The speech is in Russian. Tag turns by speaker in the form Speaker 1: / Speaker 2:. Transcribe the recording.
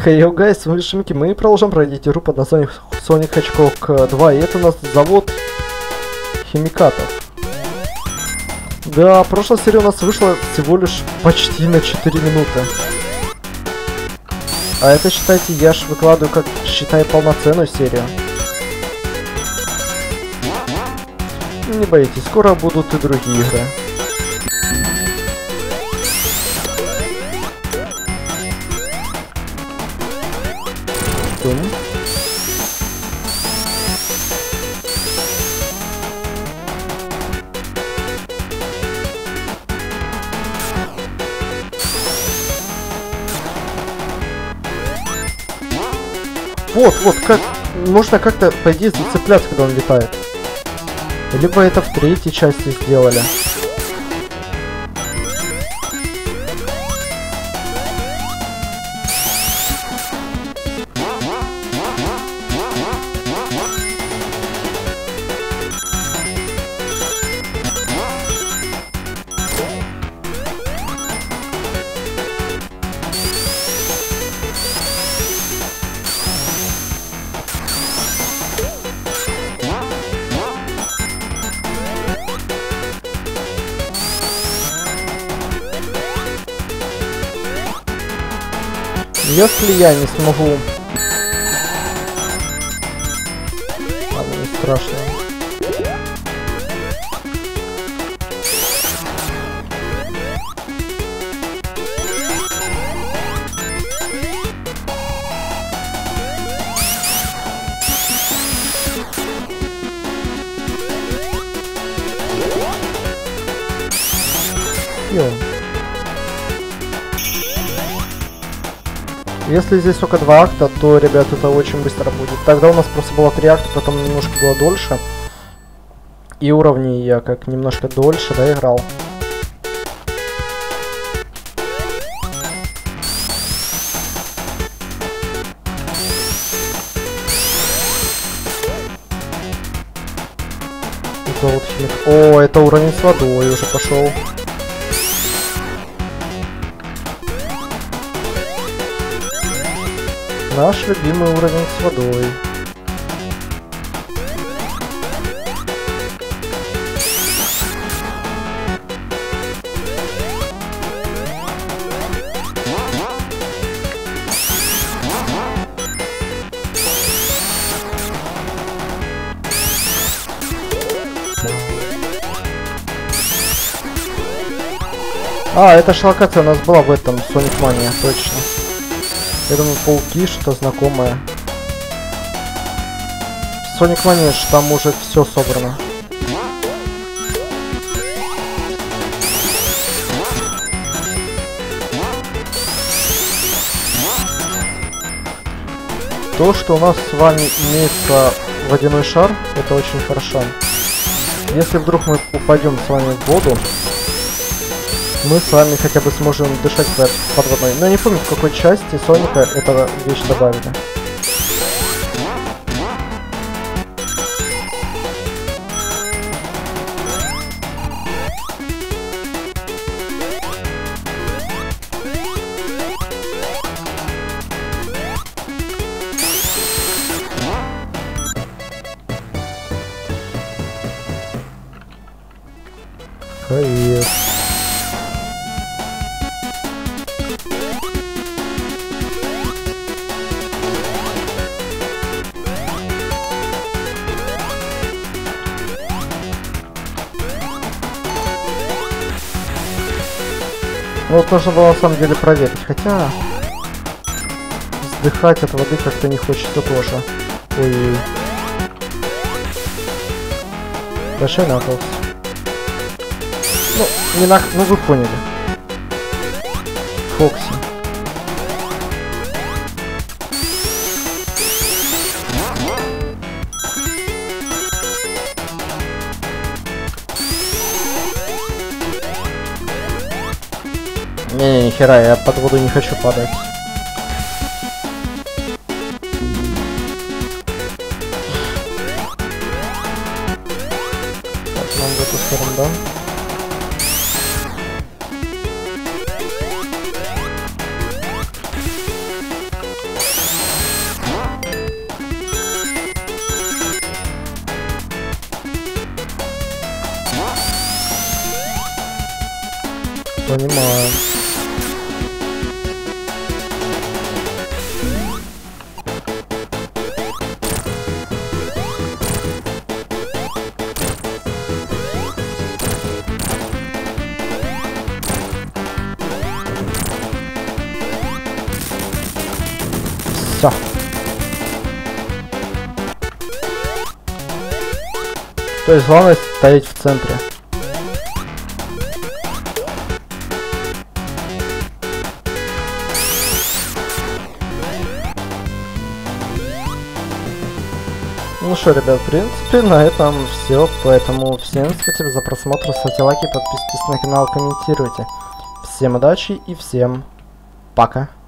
Speaker 1: Hey yo guys, с вами Шимки, мы продолжаем пройти игру под названием Sonic Hedgehog 2, и это у нас завод химикатов. Да, прошлая серия у нас вышла всего лишь почти на 4 минуты. А это, считайте, я ж выкладываю как, считай, полноценную серию. Не боитесь, скоро будут и другие игры. Вот, как можно как-то, по идее, зацепляться, когда он летает. Либо это в третьей части сделали. Если я не смогу... Ладно, не страшно. Если здесь только 2 акта, то, ребят, это очень быстро будет. Тогда у нас просто было 3 акта, потом немножко было дольше. И уровни я как немножко дольше, да, играл. Это вот химик. О, это уровень с водой уже пошел. Наш любимый уровень с водой. А, эта же локация у нас была в этом Sonic Mania, точно. Я думаю, пауки, что знакомое. Sonic Mania, там уже все собрано. То, что у нас с вами имеется водяной шар, это очень хорошо. Если вдруг мы упадем с вами в воду, мы с вами хотя бы сможем дышать под водой. Но я не помню, в какой части Соника эта вещь добавили. Кайф. Ну вот нужно было на самом деле проверить, хотя вздыхать от воды как-то не хочется тоже. Ой. Большой Наклз. Ну, не на... Ну вы поняли. Фокси. Не, хера, я под воду не хочу падать. Так, нам в эту сторону, да? Понимаю. Всё. То есть главное стоять в центре. Ну что, ребят, в принципе, на этом все. Поэтому всем спасибо за просмотр. Ставьте лайки, подписывайтесь на канал, комментируйте. Всем удачи и всем пока.